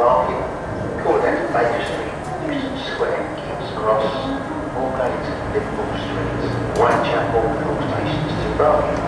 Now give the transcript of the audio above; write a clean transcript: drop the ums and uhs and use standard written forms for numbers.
Market, call down to Baker Street, Houston Square, King's Cross, Moorgate, Liverpool Street, Whitechapel, all stations to Barking.